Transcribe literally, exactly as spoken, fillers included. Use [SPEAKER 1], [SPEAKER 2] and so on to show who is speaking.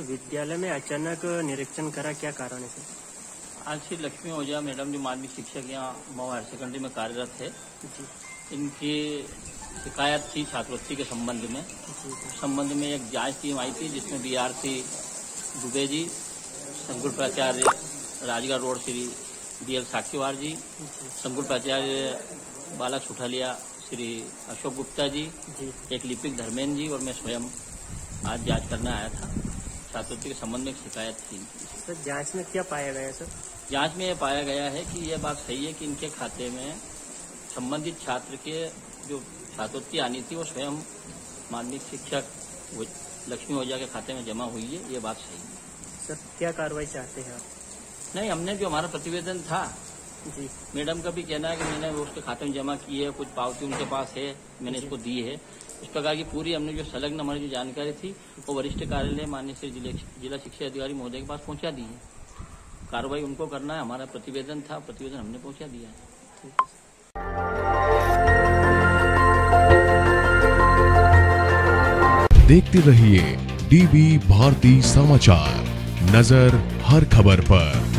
[SPEAKER 1] विद्यालय में अचानक निरीक्षण करा, क्या कारण है सर?
[SPEAKER 2] आज श्री लक्ष्मी ओझा मैडम जो माध्यमिक शिक्षक यहाँ मऊ हायर सेकेंडरी में कार्यरत है, इनकी शिकायत थी छात्रवृत्ति के संबंध में। संबंध में एक जांच टीम आई थी जिसमें B R C Dubey ji, संकुल प्राचार्य Rajgarh road Shri D L Sakshiwar ji, संकुल प्राचार्य बालक सुठालिया श्री अशोक गुप्ता जी, एक लिपिक धर्मेंद्र जी और मैं स्वयं आज जांच करने आया था। छात्रवृत्ति के संबंध में एक शिकायत थी।
[SPEAKER 1] सर जांच में क्या पाया गया सर?
[SPEAKER 2] जांच में यह पाया गया है कि यह बात सही है कि इनके खाते में संबंधित छात्र के जो छात्रवृत्ति आनी थी वो स्वयं माध्यमिक शिक्षक लक्ष्मी ओझा के खाते में जमा हुई है, ये बात सही है।
[SPEAKER 1] सर क्या कार्रवाई चाहते हैं आप?
[SPEAKER 2] नहीं, हमने जो हमारा प्रतिवेदन था
[SPEAKER 1] जी,
[SPEAKER 2] मैडम का भी कहना है कि मैंने वो उसके खाते में जमा की है, कुछ पावती उनके पास है, मैंने इसको दी है। इस प्रकार की पूरी हमने जो संलग्न हमारी जो जानकारी थी वो वरिष्ठ कार्यालय माननीय श्री जिला शिक्षा अधिकारी महोदय के पास पहुंचा दी है। कार्रवाई उनको करना है, हमारा प्रतिवेदन था, प्रतिवेदन हमने पहुंचा दिया है।
[SPEAKER 3] देखते रहिए डीबी भारती समाचार, नजर हर खबर पर।